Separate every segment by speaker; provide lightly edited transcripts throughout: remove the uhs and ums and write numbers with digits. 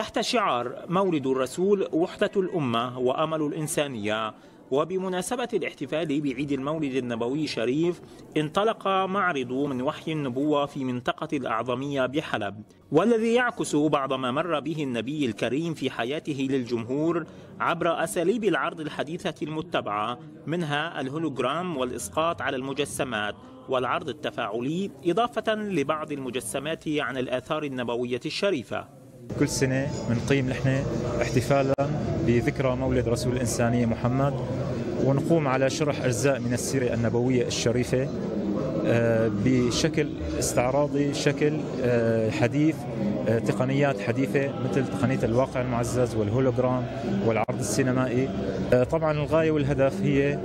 Speaker 1: تحت شعار مولد الرسول وحدة الأمة وأمل الإنسانية، وبمناسبة الاحتفال بعيد المولد النبوي الشريف انطلق معرض من وحي النبوة في منطقة الأعظمية بحلب، والذي يعكس بعض ما مر به النبي الكريم في حياته للجمهور عبر أساليب العرض الحديثة المتبعة، منها الهولوجرام والإسقاط على المجسمات والعرض التفاعلي، إضافة لبعض المجسمات عن الآثار النبوية الشريفة.
Speaker 2: كل سنة بنقيم نحن احتفالا بذكرى مولد رسول الإنسانية محمد، ونقوم على شرح أجزاء من السيرة النبوية الشريفة بشكل استعراضي، شكل حديث، تقنيات حديثة مثل تقنية الواقع المعزز والهولوجرام والعرض السينمائي. طبعا الغاية والهدف هي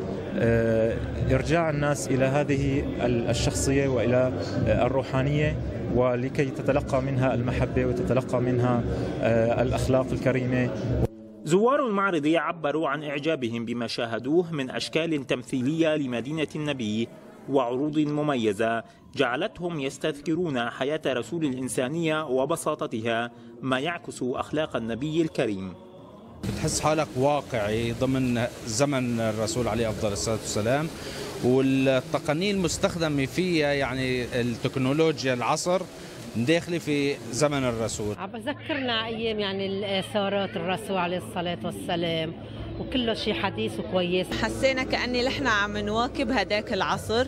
Speaker 2: إرجاع الناس إلى هذه الشخصية وإلى الروحانية، ولكي تتلقى منها المحبة وتتلقى منها الأخلاق الكريمة.
Speaker 1: زوار المعرض عبروا عن إعجابهم بما شاهدوه من أشكال تمثيلية لمدينة النبي وعروض مميزة جعلتهم يستذكرون حياة رسول الإنسانية وبساطتها، ما يعكس أخلاق النبي الكريم.
Speaker 3: بتحس حالك واقعي ضمن زمن الرسول عليه أفضل الصلاة والسلام، والتقنية المستخدمة فيها يعني التكنولوجيا العصر داخلي في زمن الرسول.
Speaker 4: عم بذكرنا أيام يعني الآثارات الرسول عليه الصلاة والسلام، وكله شيء حديث وكويس.
Speaker 5: حسينا كأني نحن عم نواكب هداك العصر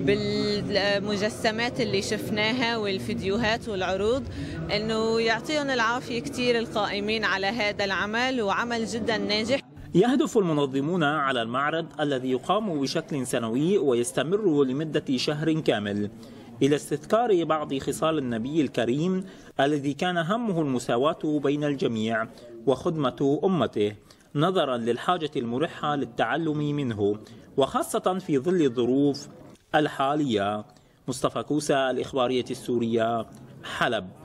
Speaker 5: بالمجسمات اللي شفناها والفيديوهات والعروض، انه يعطيهم العافية كثير القائمين على هذا العمل، وعمل جدا ناجح.
Speaker 1: يهدف المنظمون على المعرض الذي يقام بشكل سنوي ويستمر لمدة شهر كامل إلى استذكار بعض خصال النبي الكريم الذي كان همه المساواة بين الجميع وخدمة أمته، نظرا للحاجة الملحة للتعلم منه، وخاصة في ظل الظروف الحالية. مصطفى كوسة، الإخبارية السورية، حلب.